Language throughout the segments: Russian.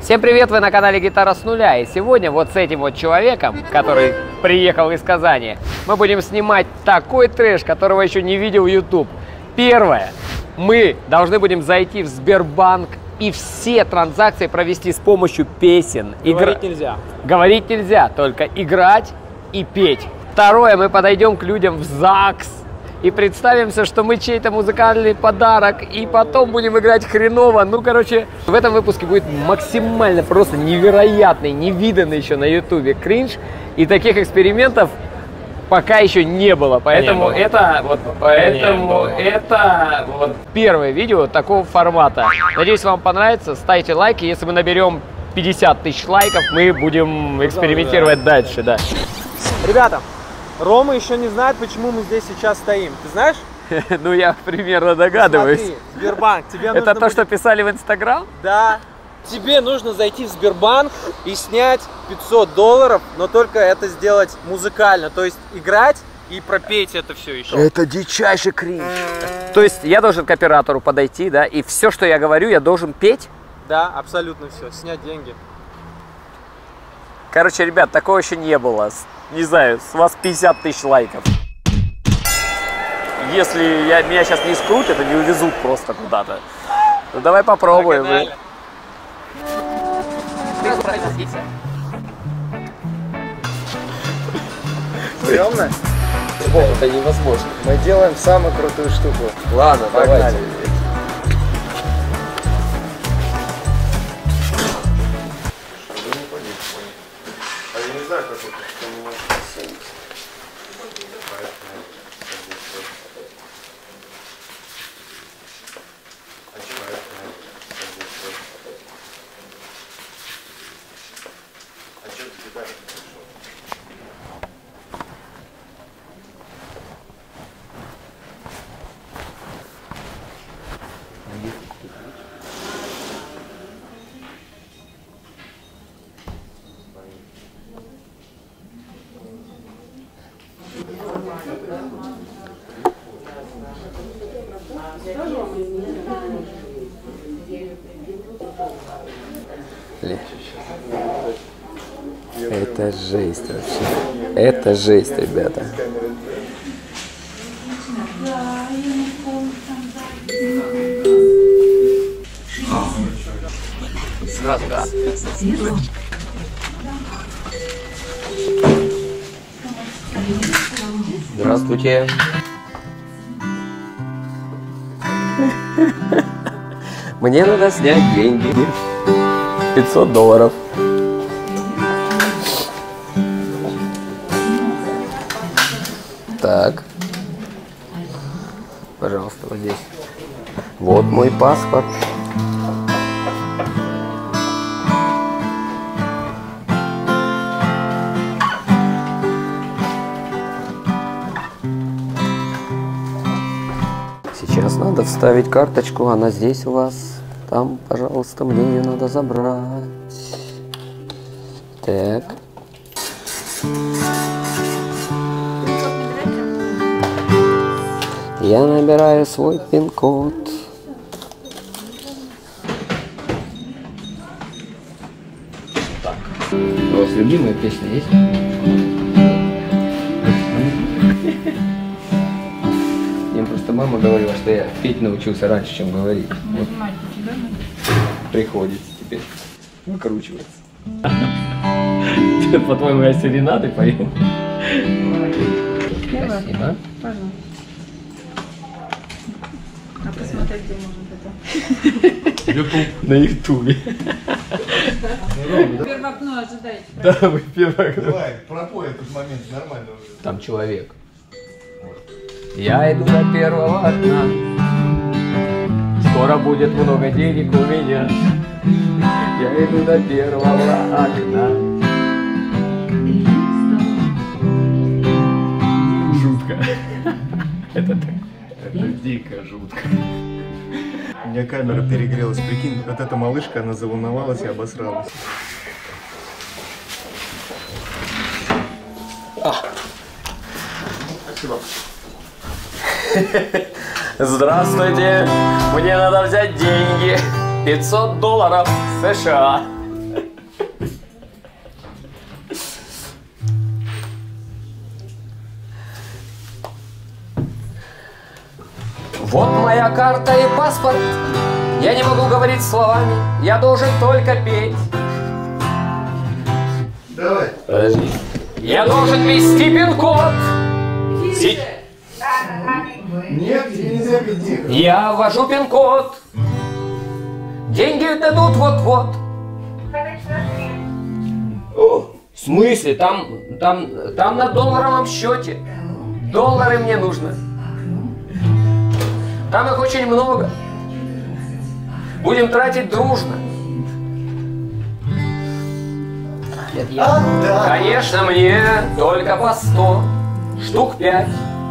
Всем привет, вы на канале Гитара с нуля. И сегодня вот с этим вот человеком, который приехал из Казани, мы будем снимать такой трэш, которого еще не видел YouTube. Первое, мы должны будем зайти в Сбербанк и все транзакции провести с помощью песен. Говорить нельзя. Говорить нельзя, только играть и петь. Второе, мы подойдем к людям в ЗАГС и представимся, что мы чей-то музыкальный подарок, и потом будем играть хреново. Ну, короче, в этом выпуске будет максимально просто невероятный, невиданный еще на ютубе кринж, и таких экспериментов пока еще не было. Поэтому это вот первое видео такого формата. Надеюсь, вам понравится. Ставьте лайки. Если мы наберем 50 тысяч лайков, мы будем экспериментировать дальше. Да. Ребята, Рома еще не знает, почему мы здесь сейчас стоим. Ты знаешь? Ну, я примерно догадываюсь. Смотри, Сбербанк. Тебе нужно это то, что писали в Инстаграм? Да. Тебе нужно зайти в Сбербанк и снять $500, но только это сделать музыкально. То есть играть и пропеть это все еще. Это дичайший кринж. То есть я должен к оператору подойти, да, и все, что я говорю, я должен петь? Да, абсолютно все. Снять деньги. Короче, ребят, такого еще не было. Не знаю, с вас 50 тысяч лайков. Если меня сейчас не скрутят и не увезут просто куда-то, ну давай попробуем. Стрёмно? Бог, это невозможно. Мы делаем самую крутую штуку. Ладно, Погнали. Это жесть вообще. Это жесть, ребята. Сразу, да. Здравствуйте. Мне надо снять деньги. $500. Так. Пожалуйста, вот здесь. Вот мой паспорт. Сейчас надо вставить карточку, она здесь у вас. Там, пожалуйста, мне ее надо забрать. Так. Я набираю свой пин-код. Так. У вас любимая песня есть? Мне просто мама говорила, что я петь научился раньше, чем говорить. Вот. Приходится теперь выкручиваться. По-твоему, я серенады пою? Спасибо. Пожалуйста. А посмотреть, где можно это? На ютубе. Первое окно ожидайте. Да, вы первое окно. Давай, пропой этот момент нормально уже. Там человек. Я иду до первого окна. Скоро будет много денег у меня. Я иду до первого окна. Жутко. Это дико жутко. У меня камера перегрелась, прикинь, вот эта малышка, она заволновалась и обосралась. Спасибо. Здравствуйте, мне надо взять деньги. $500 США. Вот моя карта и паспорт. Я не могу говорить словами, я должен только петь. Давай. Подожди. Я должен ввести пин-код. Нет, тебе нельзя пить тихо. Я ввожу пин-код. Деньги дадут вот-вот. О, в смысле? Там на долларовом счете. Доллары мне нужно. Там их очень много. Будем тратить дружно. Конечно, мне только по 100, штук 5.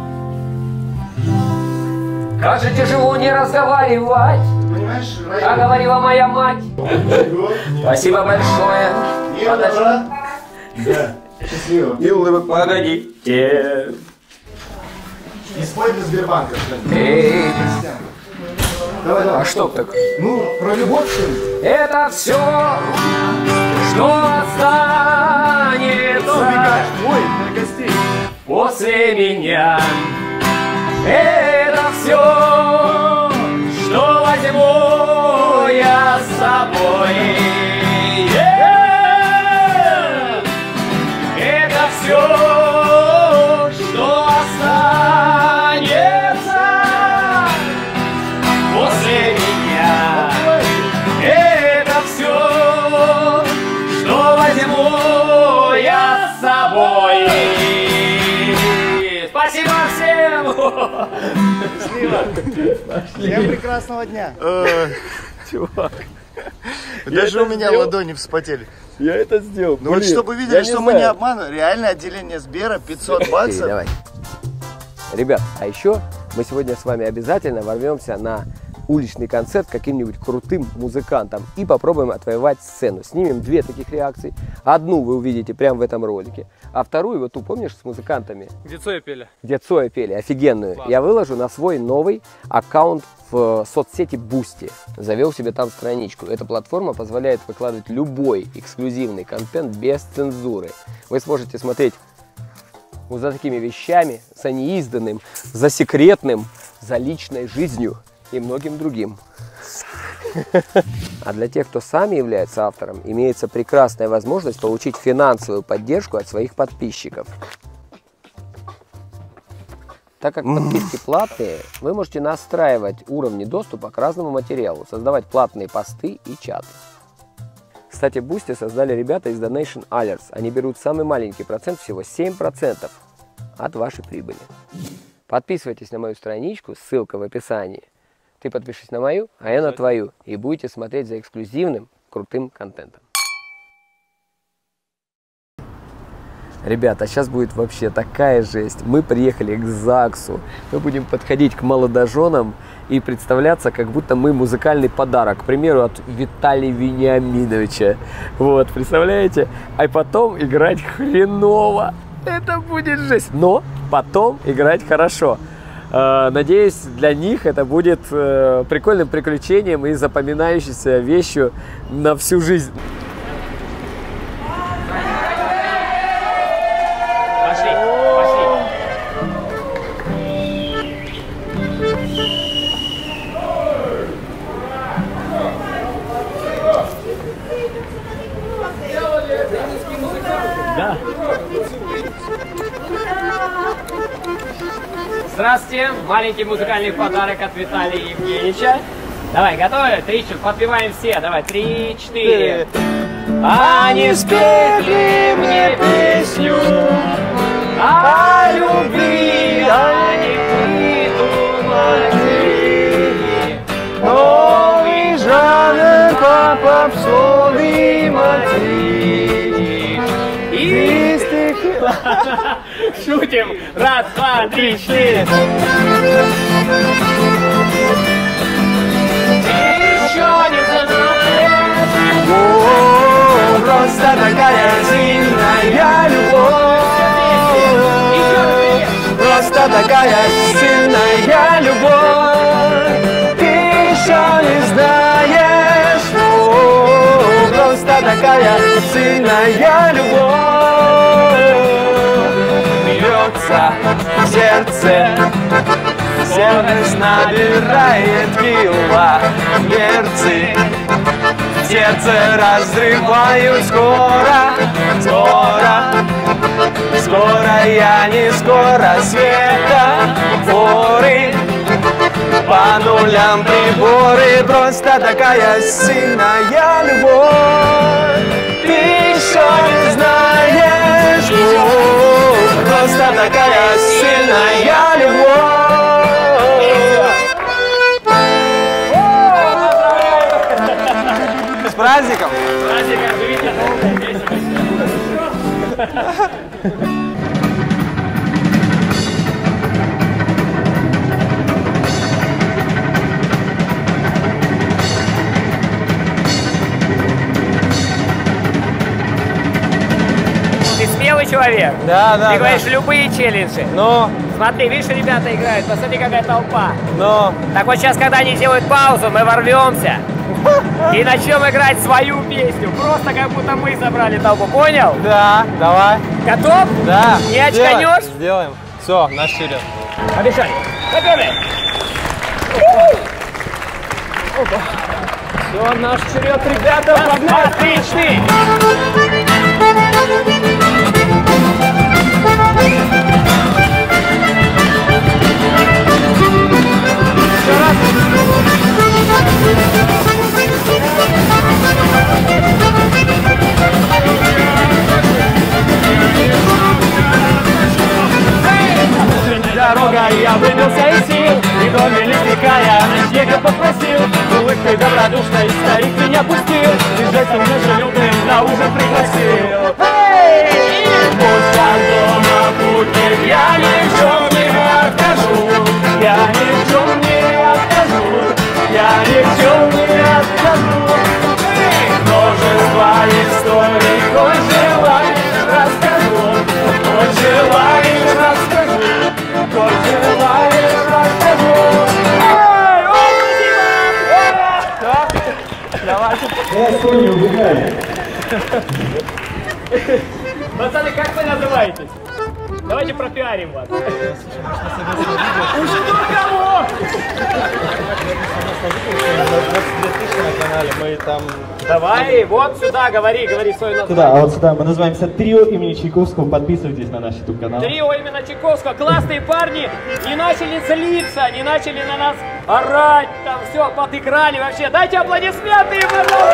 Как же тяжело не разговаривать, Понимаешь, как говорила моя мать. Спасибо большое. Подожди. Да. Счастливо. И улыбок. Погодите. И спой для Сбербанка. Эй, Давай, давай. а что так? Ну, про любовь что-нибудь. Это все, что останется Ой, для гостей. после меня. Это все, что возьму я с собой. Это все, что останется после меня. Это все, что возьму я с собой. Спасибо всем! Всем прекрасного дня. Чувак, Даже у меня ладони вспотели. я это сделал. Ну вот чтобы видели, что мы не обманываем. Реальное отделение Сбера 500 баксов. Давай. Ребят, а еще мы сегодня с вами обязательно ворвемся на уличный концерт каким-нибудь крутым музыкантом и попробуем отвоевать сцену. Снимем 2 таких реакции. Одну вы увидите прямо в этом ролике, а вторую, вот ту, помнишь, с музыкантами? Где Цоя пели? Где Цоя пели, офигенную. Класс. Я выложу на свой новый аккаунт в соцсети Boosty. Завел себе там страничку. Эта платформа позволяет выкладывать любой эксклюзивный контент без цензуры. Вы сможете смотреть вот за такими вещами, за неизданным, за секретным, за личной жизнью и многим другим. А для тех, кто сами является автором, имеется прекрасная возможность получить финансовую поддержку от своих подписчиков. Так как подписки платные, вы можете настраивать уровни доступа к разному материалу, создавать платные посты и чаты. Кстати, Boosty создали ребята из Donation Alerts. Они берут самый маленький процент, всего 7% от вашей прибыли. Подписывайтесь на мою страничку, ссылка в описании. Ты подпишись на мою, а я на твою. И будете смотреть за эксклюзивным, крутым контентом. Ребята, сейчас будет вообще такая жесть. Мы приехали к ЗАГСу. Мы будем подходить к молодоженам и представляться, как будто мы музыкальный подарок. К примеру, от Виталия Вениаминовича. Вот, представляете? А потом играть хреново. Это будет жесть. Но потом играть хорошо. Надеюсь, для них это будет прикольным приключением и запоминающейся вещью на всю жизнь. Пошли, Да. Здравствуйте, маленький музыкальный подарок от Виталия Евгеньевича. Давай, готовы? 3, 4, подпеваем все. Давай, 3, 4. Они спели мне песню о любви, они придумали новый жанр по попсовой мотиве. И стихи... Шутим! 1, 2, 3, 4. Еще не знаешь, просто такая сильная любовь. Просто такая сильная любовь. Ты еще не знаешь, просто такая сильная любовь. Бьется сердце Ревность набирает километры, сердце разрывают скоро, я не скоро, светофоры, по нулям приборы, просто такая сильная любовь. Ты еще не знаешь, просто такая сильная любовь. С праздником! С праздником! Живите долго, весело! Ты смелый человек. Да, да. Ты говоришь любые челленджи. Но. Смотри, видишь, ребята играют, посмотри, какая толпа. Но. Так вот сейчас, когда они делают паузу, мы ворвемся и начнем играть свою песню. Просто как будто мы собрали толпу, понял? Да, давай. Готов? Да. Не очканешь? Сделаем. Все, наш черед. Побежали. Поперли. Все, наш черед, ребята, погнали. Отличный. Дорога, я выбился из сил, и доме лесникая снега попросил. Улыбкой добродушной старик меня пустил, и жестом дружелюбным на ужин пригласил. Пусть от дома будет, я ни в чем не откажу, я ни в чем не откажу, я ни в чем не откажу. Множество историй, хоть желаешь, расскажу, хоть желаешь, расскажу. Хоть желаешь, расскажу. Давайте. Пацаны, как вы называетесь? Давайте пропиарим вас. Жду кого? Мы там... Давай, вот сюда, говори свое название. Туда, а вот сюда. Мы называемся «Трио имени Чайковского». Подписывайтесь на наш YouTube-канал. Трио именно Чайковского. Классные парни. Не начали злиться, не начали на нас орать. Там все, подыграли вообще. Дайте аплодисменты им,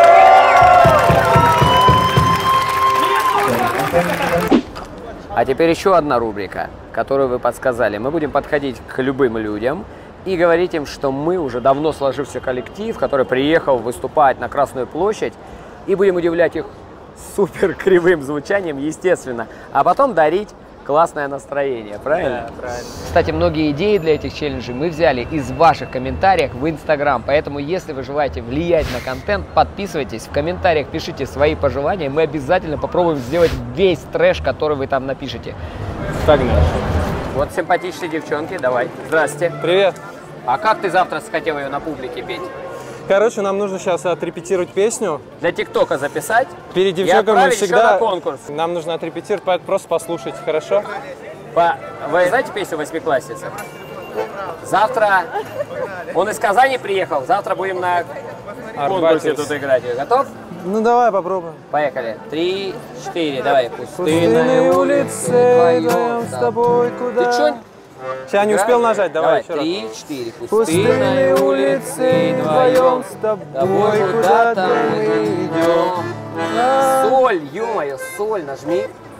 А теперь еще одна рубрика, которую вы подсказали. Мы будем подходить к любым людям и говорить им, что мы уже давно сложившийся коллектив, который приехал выступать на Красную площадь, и будем удивлять их супер кривым звучанием, естественно, а потом дарить классное настроение, правильно? Да, правильно. Кстати, многие идеи для этих челленджей мы взяли из ваших комментариев в Instagram, поэтому если вы желаете влиять на контент, подписывайтесь, в комментариях пишите свои пожелания, мы обязательно попробуем сделать весь трэш, который вы там напишите. Погнали. Вот симпатичные девчонки, давай. Здрасте. Привет. А как ты завтра хотел ее на публике петь? Короче, нам нужно сейчас отрепетировать песню. Для ТикТока записать Перед и девчонками мы отправить всегда... еще на конкурс. Нам нужно отрепетировать, просто послушать, хорошо? Вы знаете песню «Восьмиклассница»? Завтра... Он из Казани приехал, завтра будем на конкурсе тут играть. Готов? Ну давай попробуем. Поехали. 3, 4, давай. Пустынные улицы вдвоем с тобой куда... Ты чё? Я не успел нажать, давай еще раз. 3, 4. Пустынные улицы вдвоем с тобой куда-то мы идем. Соль, ё-моё, соль нажми.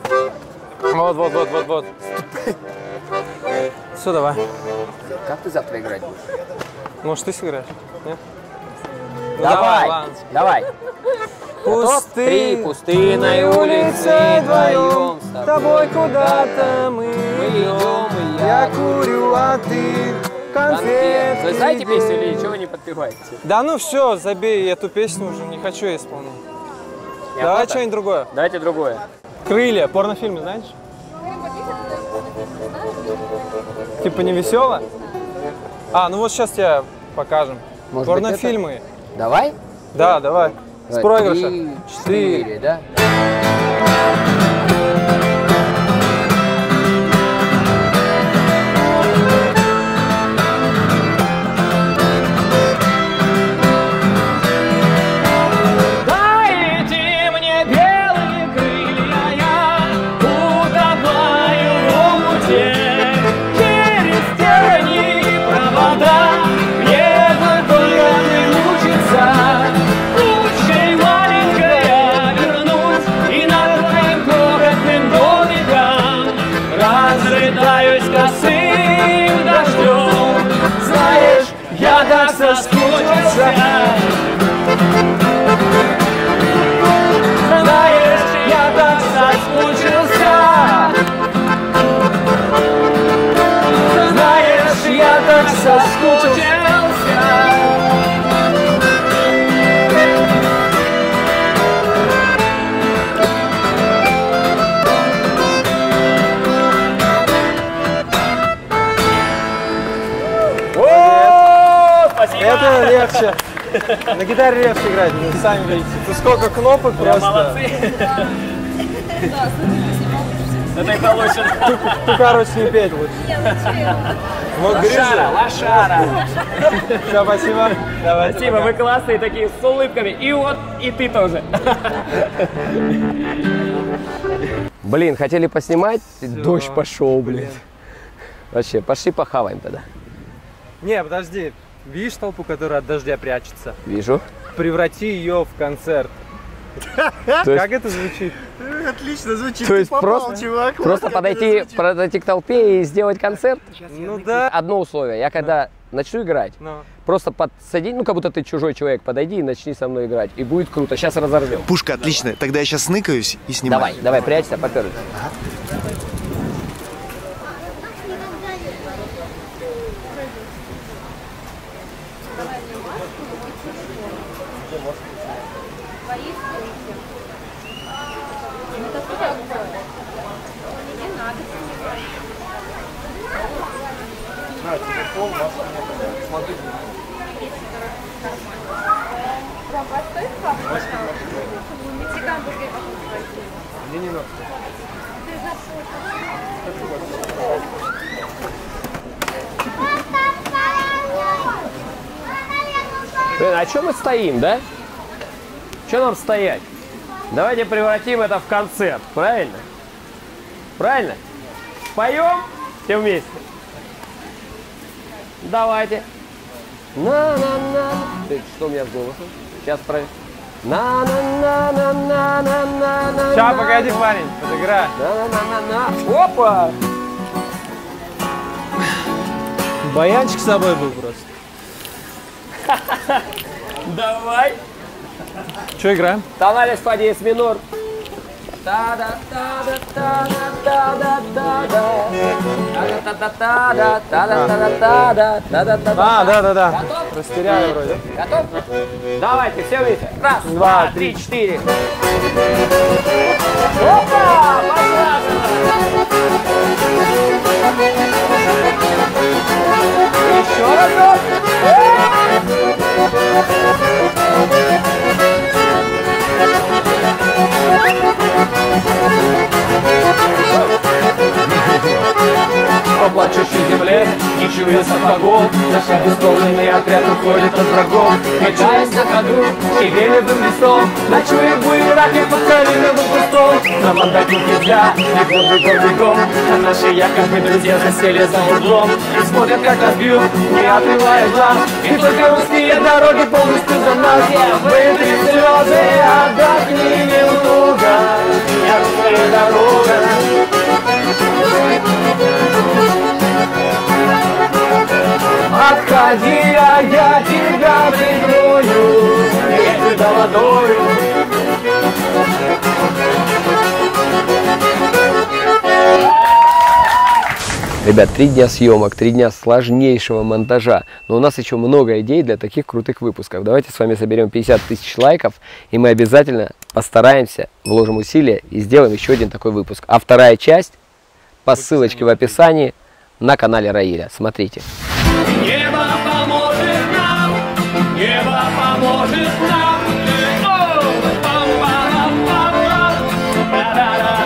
Вот. Все, давай. Как ты завтра играть будешь? Может, ты сыграешь? Нет? Ну, Давай, ладно. давай. Готов? 3, пустынной улицы вдвоем с тобой куда-то мы идем, и я курю, а ты конфетки. Вы знаете песню или ничего вы не подпеваете? Да ну все, забей эту песню уже, не хочу я исполнять. Давай что-нибудь другое. Давайте другое. Крылья, порнофильмы знаешь? Типа не весело? А, ну вот сейчас тебе покажем. Может Порнофильмы. Давай? Да, давай. С проигрыша. 3, 4, да? На гитаре легче играть, вы сами видите. Тут сколько кнопок просто. Молодцы. Это и получится. Ту, короче, не петь лучше. Вот Лошара, лошара. Все, спасибо. Давайте. Спасибо, вы классные такие, с улыбками. И вот, и ты тоже. Блин, хотели поснимать? Дождь пошел, блин. Вообще, пошли похаваем тогда. Не, подожди. Видишь толпу, которая от дождя прячется? Вижу. Преврати ее в концерт. Как это звучит? Отлично звучит. То Ты есть попал, просто, чувак. просто Вот как это подойти звучит. к толпе и сделать концерт? Ну да. Одно условие, я когда начну играть, Ну. просто подсади, ну как будто ты чужой человек, подойди и начни со мной играть. И будет круто, сейчас разорвем. Пушка отличная. Тогда я сейчас сныкаюсь и снимаю. Давай, давай, прячься, поперли. Блин, а что мы стоим, да? Что нам стоять? Давайте превратим это в концерт, правильно? Правильно? Поем все вместе? Давайте. На-на-на. Что у меня с голосом? Сейчас проверим. На-на-на-на-на-на-на-на. Сейчас, погоди, парень, подыграй. На-на-на-на-на. Опа! Баянчик с собой был просто. Давай. Что играем? Тональность по диез минор. Да. Растеряли вроде. Готов? Давайте, все вместе. Раз, два, три, четыре. Опа! Еще разок. По плачущей земле не чуя сапогов, наш обескровленный отряд уходит от врагов. Качаясь на ходу и белевым листом, ночуя в буераке под калиновым кустом. Нам отдохнуть нельзя, и бегом, а наши якобы друзья засели за углом и смотрят, как нас бьют, не отрывая глаз. И только русские дороги полностью за нас. Вытри слезы, отдохни немного, ясная дорога. Отходи, а я тебя прикрою, я тебя водою. Ребят, 3 дня съемок, 3 дня сложнейшего монтажа, но у нас еще много идей для таких крутых выпусков. Давайте с вами соберем 50 тысяч лайков, и мы обязательно постараемся, вложим усилия и сделаем еще один такой выпуск. А вторая часть по ссылочке в описании на канале Раиля. Смотрите. Небо поможет нам, небо поможет нам.